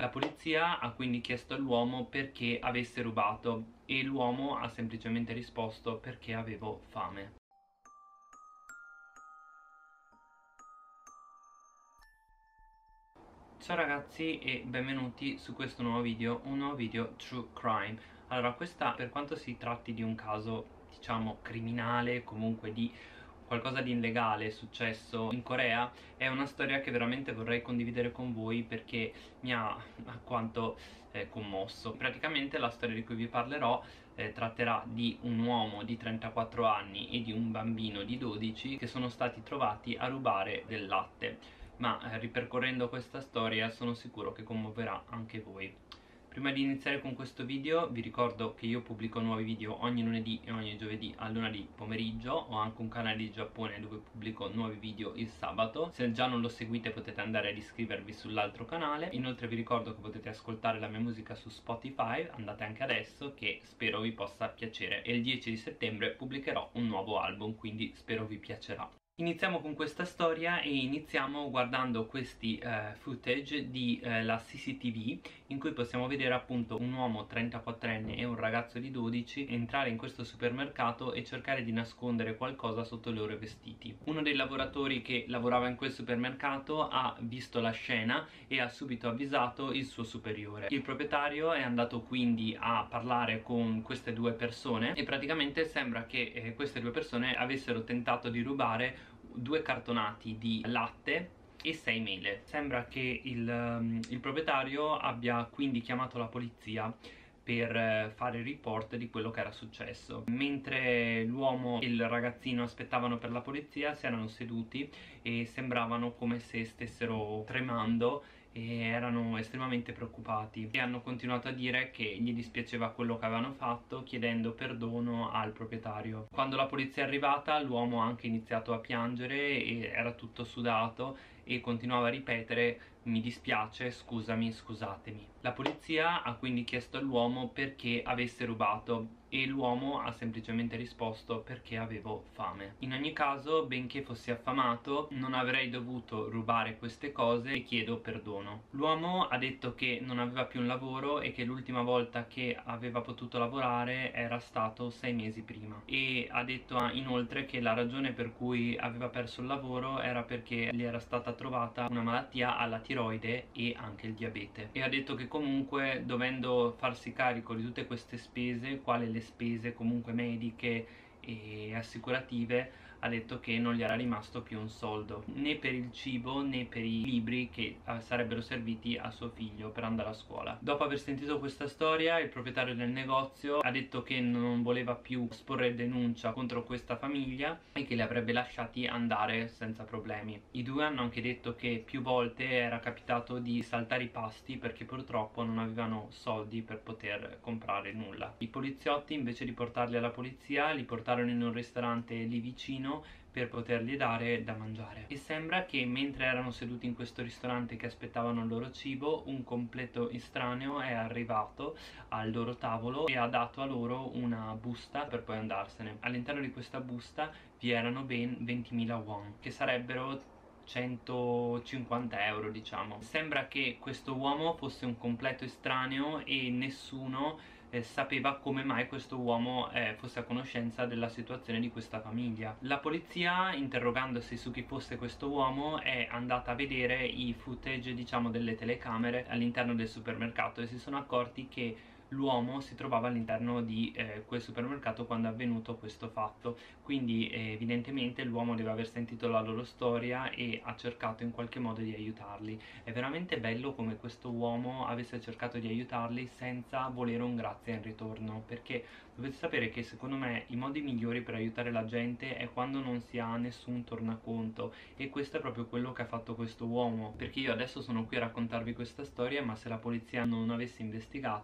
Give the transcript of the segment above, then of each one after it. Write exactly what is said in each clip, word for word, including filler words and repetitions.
La polizia ha quindi chiesto all'uomo perché avesse rubato e l'uomo ha semplicemente risposto: perché avevo fame. Ciao ragazzi e benvenuti su questo nuovo video, un nuovo video True Crime. Allora, questa, per quanto si tratti di un caso diciamo criminale, comunque di qualcosa di illegale successo in Corea, è una storia che veramente vorrei condividere con voi perché mi ha alquanto eh, commosso. Praticamente la storia di cui vi parlerò eh, tratterà di un uomo di trentaquattro anni e di un bambino di dodici che sono stati trovati a rubare del latte. Ma eh, ripercorrendo questa storia sono sicuro che commuoverà anche voi. Prima di iniziare con questo video vi ricordo che io pubblico nuovi video ogni lunedì e ogni giovedì a luna di pomeriggio. Ho anche un canale di Giappone dove pubblico nuovi video il sabato. Se già non lo seguite potete andare ad iscrivervi sull'altro canale. Inoltre vi ricordo che potete ascoltare la mia musica su Spotify, andate anche adesso, che spero vi possa piacere. E il dieci di settembre pubblicherò un nuovo album, quindi spero vi piacerà. Iniziamo con questa storia e iniziamo guardando questi eh, footage di eh, la C C T V in cui possiamo vedere appunto un uomo trentaquattrenne e un ragazzo di dodici entrare in questo supermercato e cercare di nascondere qualcosa sotto i loro vestiti. Uno dei lavoratori che lavorava in quel supermercato ha visto la scena e ha subito avvisato il suo superiore. Il proprietario è andato quindi a parlare con queste due persone e praticamente sembra che eh, queste due persone avessero tentato di rubare due cartonati di latte e sei mele. Sembra che il, um, il proprietario abbia quindi chiamato la polizia per eh, fare il report di quello che era successo. Mentre l'uomo e il ragazzino aspettavano per la polizia, si erano seduti e sembravano come se stessero tremando e erano estremamente preoccupati e hanno continuato a dire che gli dispiaceva quello che avevano fatto, chiedendo perdono al proprietario. Quando la polizia è arrivata l'uomo ha anche iniziato a piangere e era tutto sudato e continuava a ripetere: mi dispiace, scusami, scusatemi. La polizia ha quindi chiesto all'uomo perché avesse rubato e l'uomo ha semplicemente risposto: perché avevo fame. In ogni caso, benché fossi affamato, non avrei dovuto rubare queste cose e chiedo perdono. L'uomo ha detto che non aveva più un lavoro e che l'ultima volta che aveva potuto lavorare era stato sei mesi prima, e ha detto inoltre che la ragione per cui aveva perso il lavoro era perché gli era stata trovata una malattia alla tiroide e anche il diabete, e ha detto che comunque, dovendo farsi carico di tutte queste spese, quali le spese comunque mediche e assicurative, ha detto che non gli era rimasto più un soldo, né per il cibo né per i libri che eh, sarebbero serviti a suo figlio per andare a scuola. Dopo aver sentito questa storia, il proprietario del negozio ha detto che non voleva più sporre denuncia contro questa famiglia e che li avrebbe lasciati andare senza problemi. I due hanno anche detto che più volte era capitato di saltare i pasti perché purtroppo non avevano soldi per poter comprare nulla. I poliziotti, invece di portarli alla polizia, li portarono in un ristorante lì vicino per potergli dare da mangiare. E sembra che mentre erano seduti in questo ristorante che aspettavano il loro cibo, un completo estraneo è arrivato al loro tavolo e ha dato a loro una busta per poi andarsene. All'interno di questa busta vi erano ben ventimila won, che sarebbero centocinquanta euro, diciamo. Sembra che questo uomo fosse un completo estraneo e nessuno eh, sapeva come mai questo uomo eh, fosse a conoscenza della situazione di questa famiglia. La polizia, interrogandosi su chi fosse questo uomo, è andata a vedere i footage, diciamo, delle telecamere all'interno del supermercato e si sono accorti che l'uomo si trovava all'interno di eh, quel supermercato quando è avvenuto questo fatto. Quindi eh, evidentemente l'uomo deve aver sentito la loro storia e ha cercato in qualche modo di aiutarli. È veramente bello come questo uomo avesse cercato di aiutarli senza volere un grazie in ritorno, perché dovete sapere che secondo me i modi migliori per aiutare la gente è quando non si ha nessun tornaconto, e questo è proprio quello che ha fatto questo uomo. Perché io adesso sono qui a raccontarvi questa storia, ma se la polizia non avesse investigato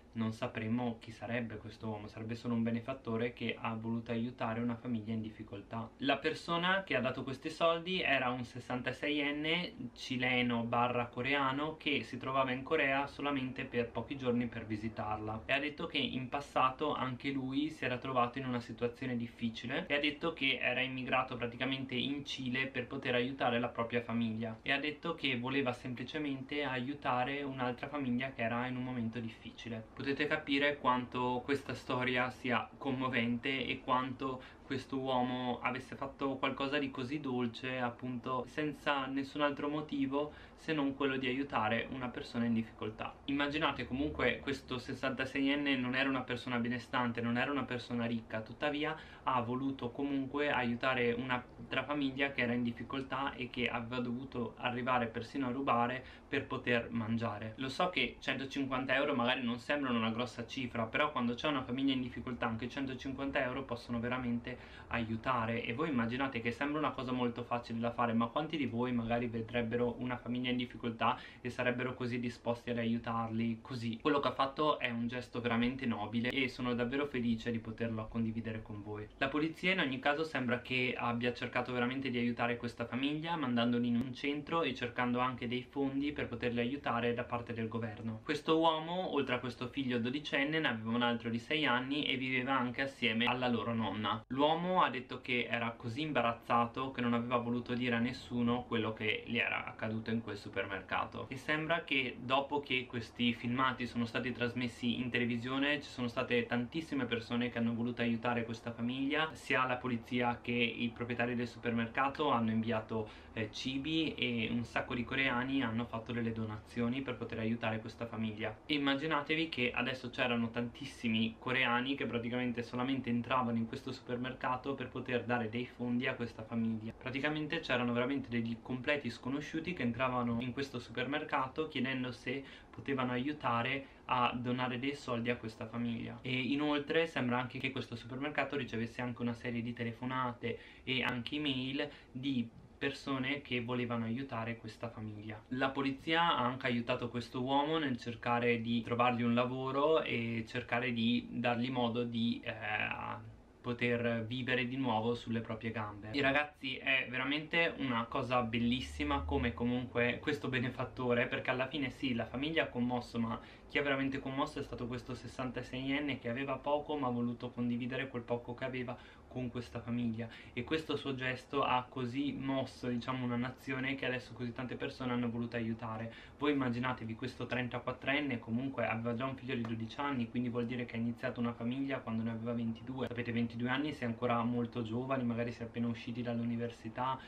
non sapremmo chi sarebbe questo uomo, sarebbe solo un benefattore che ha voluto aiutare una famiglia in difficoltà. La persona che ha dato questi soldi era un sessantaseienne cileno barra coreano che si trovava in Corea solamente per pochi giorni per visitarla, e ha detto che in passato anche lui si era trovato in una situazione difficile, e ha detto che era immigrato praticamente in Cile per poter aiutare la propria famiglia, e ha detto che voleva semplicemente aiutare un'altra famiglia che era in un momento difficile. Potete capire quanto questa storia sia commovente e quanto questo uomo avesse fatto qualcosa di così dolce, appunto senza nessun altro motivo se non quello di aiutare una persona in difficoltà. Immaginate, comunque questo sessantaseienne non era una persona benestante, non era una persona ricca, tuttavia ha voluto comunque aiutare un'altra famiglia che era in difficoltà e che aveva dovuto arrivare persino a rubare per poter mangiare. Lo so che centocinquanta euro magari non sembrano una grossa cifra, però quando c'è una famiglia in difficoltà anche centocinquanta euro possono veramente aiutare. E voi immaginate che sembra una cosa molto facile da fare, ma quanti di voi magari vedrebbero una famiglia in difficoltà e sarebbero così disposti ad aiutarli così? Quello che ha fatto è un gesto veramente nobile e sono davvero felice di poterlo condividere con voi. La polizia in ogni caso sembra che abbia cercato veramente di aiutare questa famiglia, mandandoli in un centro e cercando anche dei fondi per poterli aiutare da parte del governo. Questo uomo, oltre a questo figlio dodicenne, ne aveva un altro di sei anni e viveva anche assieme alla loro nonna. L'uomo ha detto che era così imbarazzato che non aveva voluto dire a nessuno quello che gli era accaduto in quel supermercato, e sembra che dopo che questi filmati sono stati trasmessi in televisione ci sono state tantissime persone che hanno voluto aiutare questa famiglia, sia la polizia che i proprietari del supermercato hanno inviato eh, cibi, e un sacco di coreani hanno fatto delle donazioni per poter aiutare questa famiglia. E immaginatevi che adesso c'erano tantissimi coreani che praticamente solamente entravano in questo supermercato per poter dare dei fondi a questa famiglia. Praticamente c'erano veramente degli completi sconosciuti che entravano in questo supermercato chiedendo se potevano aiutare a donare dei soldi a questa famiglia. E inoltre sembra anche che questo supermercato ricevesse anche una serie di telefonate e anche email di persone che volevano aiutare questa famiglia. La polizia ha anche aiutato questo uomo nel cercare di trovargli un lavoro e cercare di dargli modo di eh, poter vivere di nuovo sulle proprie gambe. E ragazzi, è veramente una cosa bellissima come comunque questo benefattore, perché alla fine sì, la famiglia ha commosso, ma chi ha veramente commosso è stato questo sessantaseienne che aveva poco ma ha voluto condividere quel poco che aveva con questa famiglia, e questo suo gesto ha così mosso, diciamo, una nazione che adesso così tante persone hanno voluto aiutare. Voi immaginatevi, questo trentaquattrenne comunque aveva già un figlio di dodici anni, quindi vuol dire che ha iniziato una famiglia quando ne aveva ventidue. Sapete, ventidue anni si è ancora molto giovani, magari si è appena usciti dall'università,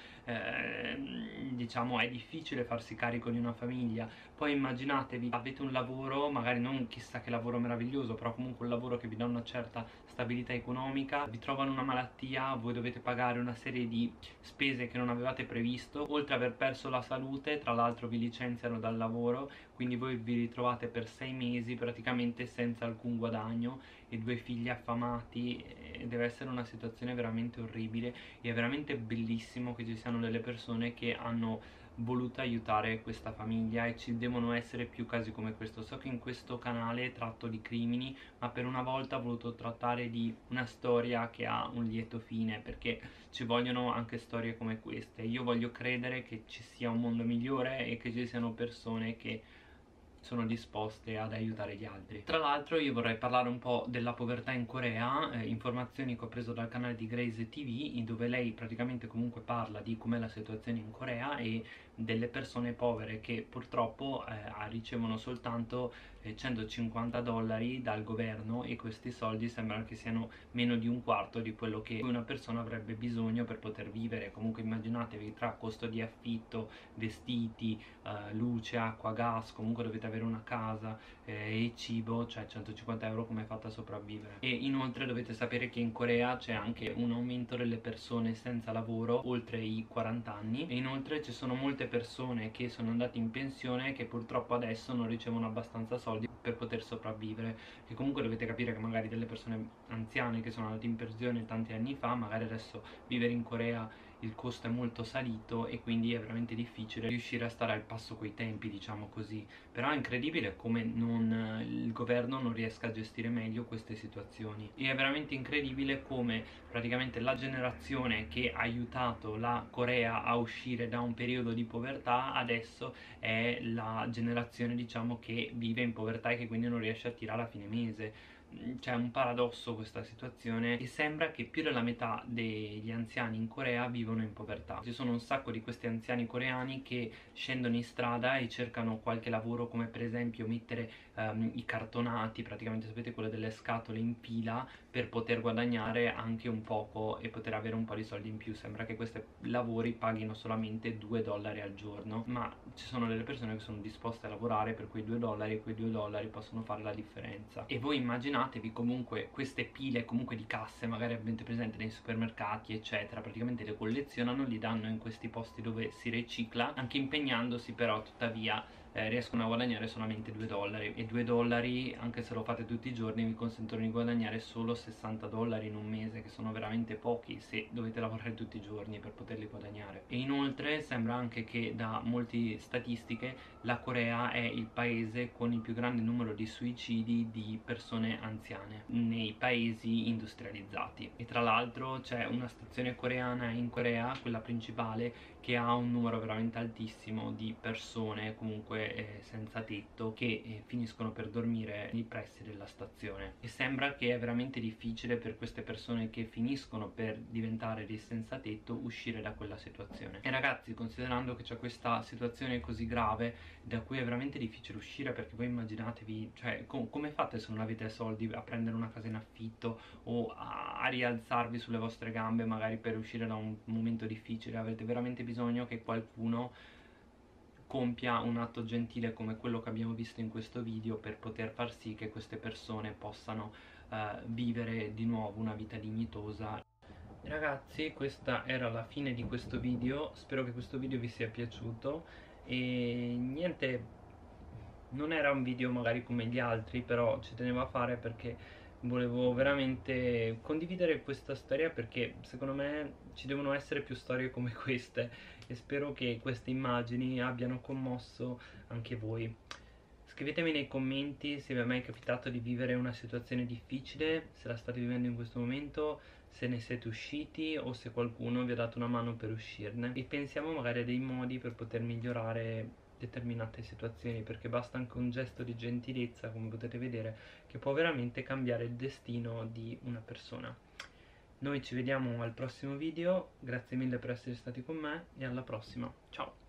eh, diciamo è difficile farsi carico di una famiglia. Poi immaginatevi, avete un lavoro, magari non chissà che lavoro meraviglioso, però comunque un lavoro che vi dà una certa stabilità economica, vi trovano una malattia, voi dovete pagare una serie di spese che non avevate previsto, oltre ad aver perso la salute, tra l'altro vi licenziano dal lavoro, quindi voi vi ritrovate per sei mesi praticamente senza alcun guadagno e due figli affamati, e deve essere una situazione veramente orribile. E è veramente bellissimo che ci siano delle persone che hanno voluto aiutare questa famiglia, e ci devono essere più casi come questo. So che in questo canale tratto di crimini, ma per una volta ho voluto trattare di una storia che ha un lieto fine, perché ci vogliono anche storie come queste. Io voglio credere che ci sia un mondo migliore e che ci siano persone che sono disposte ad aiutare gli altri. Tra l'altro io vorrei parlare un po' della povertà in Corea, eh, informazioni che ho preso dal canale di Grace T V, in dove lei praticamente comunque parla di com'è la situazione in Corea e delle persone povere che purtroppo eh, ricevono soltanto eh, centocinquanta dollari dal governo, e questi soldi sembrano che siano meno di un quarto di quello che una persona avrebbe bisogno per poter vivere. Comunque immaginatevi, tra costo di affitto, vestiti, eh, luce, acqua, gas, comunque dovete avere una casa eh, e cibo, cioè centocinquanta euro come fate a sopravvivere. E inoltre dovete sapere che in Corea c'è anche un aumento delle persone senza lavoro oltre i quaranta anni, e inoltre ci sono molte persone che sono andate in pensione che purtroppo adesso non ricevono abbastanza soldi per poter sopravvivere. E comunque dovete capire che magari delle persone anziane che sono andate in pensione tanti anni fa, magari adesso vivere in Corea il costo è molto salito e quindi è veramente difficile riuscire a stare al passo coi tempi, diciamo così. Però è incredibile come non, il governo non riesca a gestire meglio queste situazioni, e è veramente incredibile come praticamente la generazione che ha aiutato la Corea a uscire da un periodo di povertà adesso è la generazione, diciamo, che vive in povertà e che quindi non riesce a tirare a fine mese. C'è un paradosso questa situazione e sembra che più della metà degli anziani in Corea vivono in povertà. Ci sono un sacco di questi anziani coreani che scendono in strada e cercano qualche lavoro, come per esempio mettere um, i cartonati, praticamente sapete, quelle delle scatole in fila, per poter guadagnare anche un poco e poter avere un po' di soldi in più. Sembra che questi lavori paghino solamente due dollari al giorno, ma ci sono delle persone che sono disposte a lavorare per quei due dollari e quei due dollari possono fare la differenza. E voi immaginatevi comunque queste pile comunque di casse, magari avete presente nei supermercati eccetera, praticamente le collezionano, li danno in questi posti dove si ricicla, anche impegnandosi, però tuttavia eh, riescono a guadagnare solamente due dollari, e due dollari, anche se lo fate tutti i giorni, vi consentono di guadagnare solo sessanta dollari in un mese, che sono veramente pochi se dovete lavorare tutti i giorni per poterli guadagnare. E inoltre sembra anche che da molte statistiche la Corea è il paese con il più grande numero di suicidi di persone anziane nei paesi industrializzati. E tra l'altro c'è una stazione coreana in Corea, quella principale, che ha un numero veramente altissimo di persone comunque eh, senza tetto che eh, finiscono per dormire nei pressi della stazione. E sembra che è veramente difficile per queste persone che finiscono per diventare dei senza tetto uscire da quella situazione. E ragazzi, considerando che c'è questa situazione così grave da cui è veramente difficile uscire, perché voi immaginatevi, cioè com come fate se non avete soldi a prendere una casa in affitto o a, a rialzarvi sulle vostre gambe magari per uscire da un momento difficile? Avete veramente bisogno che qualcuno compia un atto gentile come quello che abbiamo visto in questo video per poter far sì che queste persone possano eh, vivere di nuovo una vita dignitosa. Ragazzi, questa era la fine di questo video, spero che questo video vi sia piaciuto e niente, non era un video magari come gli altri, però ci tenevo a fare perché volevo veramente condividere questa storia, perché secondo me ci devono essere più storie come queste e spero che queste immagini abbiano commosso anche voi. Scrivetemi nei commenti se vi è mai capitato di vivere una situazione difficile, se la state vivendo in questo momento, se ne siete usciti o se qualcuno vi ha dato una mano per uscirne, e pensiamo magari a dei modi per poter migliorare determinate situazioni, perché basta anche un gesto di gentilezza, come potete vedere, che può veramente cambiare il destino di una persona. Noi ci vediamo al prossimo video, grazie mille per essere stati con me e alla prossima, ciao!